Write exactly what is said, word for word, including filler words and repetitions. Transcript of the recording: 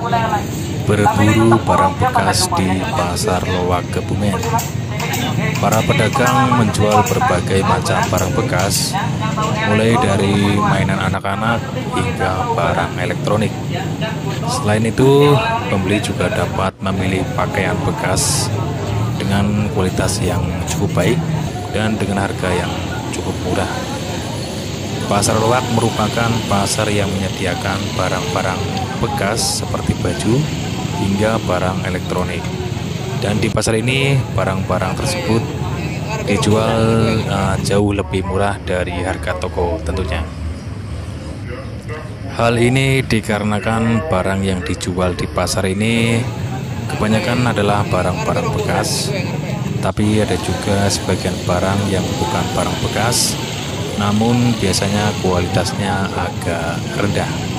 berburu barang bekas di Pasar Loak Kebumen. Para pedagang menjual berbagai macam barang bekas, mulai dari mainan anak-anak hingga barang elektronik. Selain itu, pembeli juga dapat memilih pakaian bekas dengan kualitas yang cukup baik dan dengan harga yang cukup murah. Pasar Loak merupakan pasar yang menyediakan barang-barang bekas seperti baju hingga barang elektronik. Dan di pasar ini barang-barang tersebut dijual uh, jauh lebih murah dari harga toko tentunya. Hal ini dikarenakan barang yang dijual di pasar ini kebanyakan adalah barang-barang bekas, tapi ada juga sebagian barang yang bukan barang bekas, namun biasanya kualitasnya agak rendah.